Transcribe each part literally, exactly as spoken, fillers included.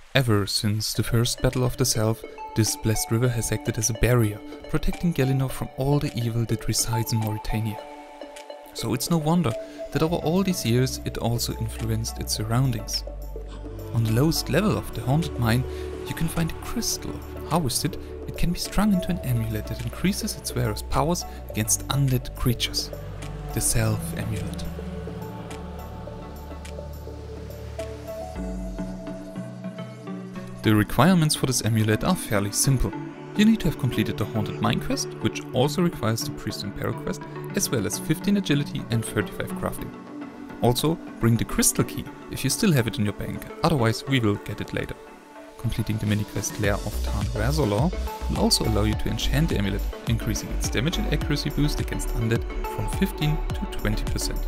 Ever since the first Battle of the South, this blessed river has acted as a barrier, protecting Galenor from all the evil that resides in Morytania. So it's no wonder that over all these years it also influenced its surroundings. On the lowest level of the haunted mine, you can find a crystal. Harvested, it can be strung into an amulet that increases its wearer's powers against undead creatures. The Self Amulet. The requirements for this amulet are fairly simple. You need to have completed the Haunted Mine quest, which also requires the Priest Impero quest, as well as fifteen agility and thirty-five crafting. Also, bring the crystal key if you still have it in your bank, otherwise we will get it later. Completing the mini-quest Lair of Tarn Razorlaw will also allow you to enchant the amulet, increasing its damage and accuracy boost against undead from fifteen to twenty percent.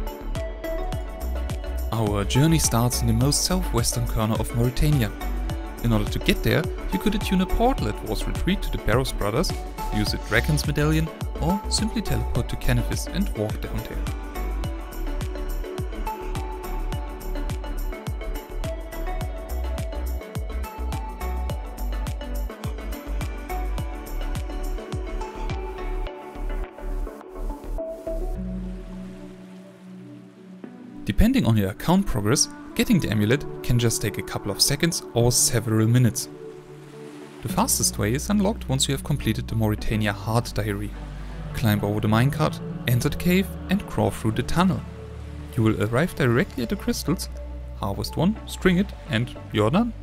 Our journey starts in the most southwestern corner of Morytania. In order to get there, you could attune a portal at War's Retreat to the Barrows Brothers, use a Dragon's Medallion, or simply teleport to Canifis and walk down there. Depending on your account progress, getting the amulet can just take a couple of seconds or several minutes. The fastest way is unlocked once you have completed the Morytania Heart Diary. Climb over the minecart, enter the cave and crawl through the tunnel. You will arrive directly at the crystals, harvest one, string it and you're done.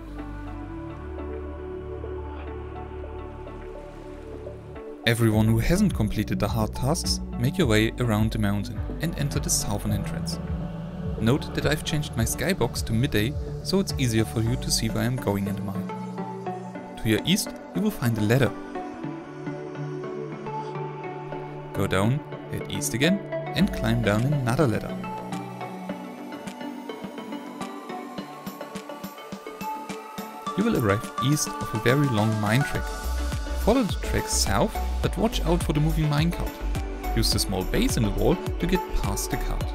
Everyone who hasn't completed the hard tasks, make your way around the mountain and enter the southern entrance. Note that I've changed my skybox to midday, so it's easier for you to see where I'm going in the mine. To your east, you will find a ladder. Go down, head east again, and climb down another ladder. You will arrive east of a very long mine track. Follow the track south, but watch out for the moving minecart. Use the small base in the wall to get past the cart.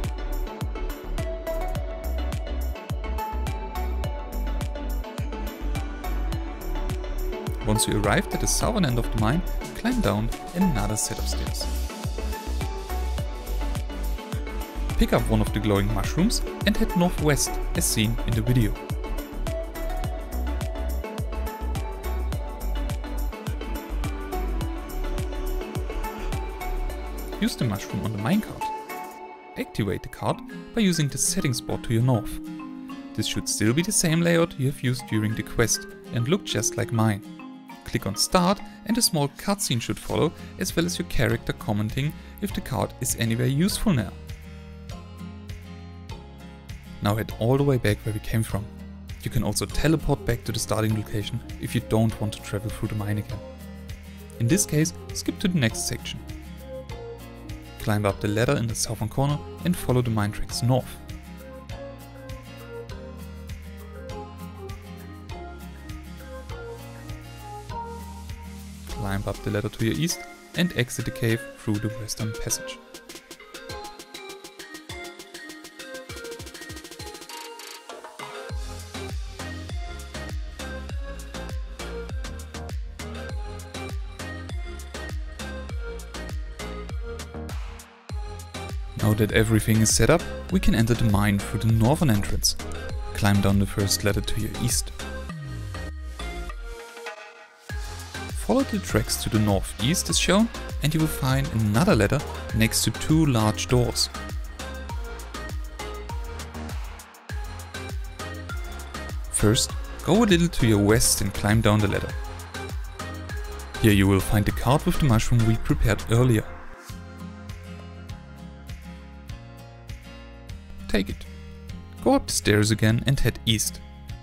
Once you arrived at the southern end of the mine, climb down another set of stairs. Pick up one of the glowing mushrooms and head northwest as seen in the video. Use the mushroom on the minecart. Activate the cart by using the settings board to your north. This should still be the same layout you have used during the quest and look just like mine. Click on Start and a small cutscene should follow, as well as your character commenting if the card is anywhere useful now. Now head all the way back where we came from. You can also teleport back to the starting location if you don't want to travel through the mine again. In this case, skip to the next section. Climb up the ladder in the southern corner and follow the mine tracks north. Climb up the ladder to your east and exit the cave through the western passage. Now that everything is set up, we can enter the mine through the northern entrance. Climb down the first ladder to your east. Follow the tracks to the northeast as shown and you will find another ladder next to two large doors. First, go a little to your west and climb down the ladder. Here you will find the cart with the mushroom we prepared earlier. Take it. Go up the stairs again and head east.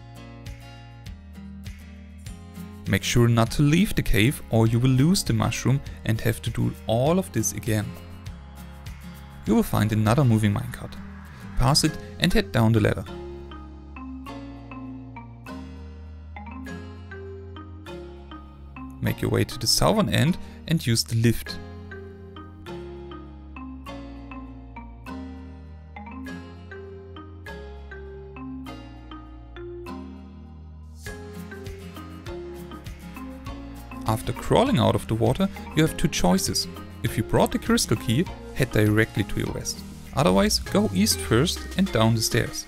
Make sure not to leave the cave or you will lose the mushroom and have to do all of this again. You will find another moving minecart. Pass it and head down the ladder. Make your way to the southern end and use the lift. After crawling out of the water, you have two choices. If you brought the crystal key, head directly to your west. Otherwise, go east first and down the stairs.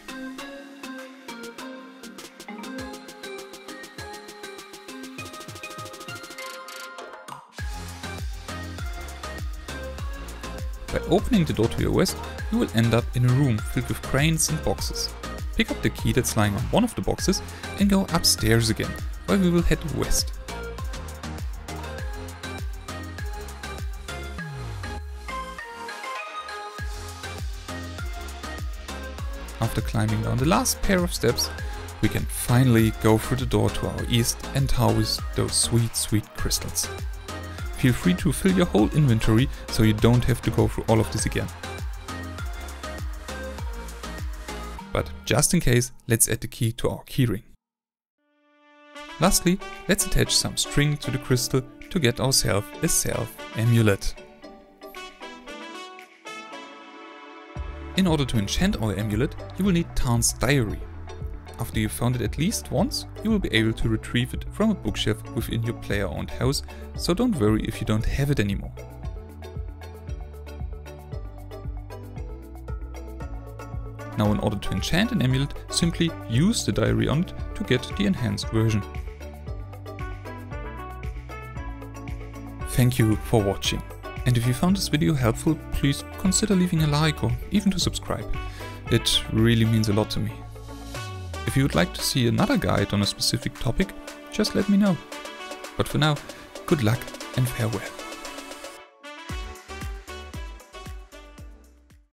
By opening the door to your west, you will end up in a room filled with cranes and boxes. Pick up the key that's lying on one of the boxes and go upstairs again, where we will head west. After climbing down the last pair of steps, we can finally go through the door to our east and harvest those sweet, sweet crystals. Feel free to fill your whole inventory so you don't have to go through all of this again. But just in case, let's add the key to our keyring. Lastly, let's attach some string to the crystal to get ourselves a self amulet. In order to enchant our amulet, you will need Tarn's diary. After you've found it at least once, you will be able to retrieve it from a bookshelf within your player-owned house, so don't worry if you don't have it anymore. Now in order to enchant an amulet, simply use the diary on it to get the enhanced version. Thank you for watching. And if you found this video helpful, please consider leaving a like or even to subscribe. It really means a lot to me. If you would like to see another guide on a specific topic, just let me know. But for now, good luck and farewell.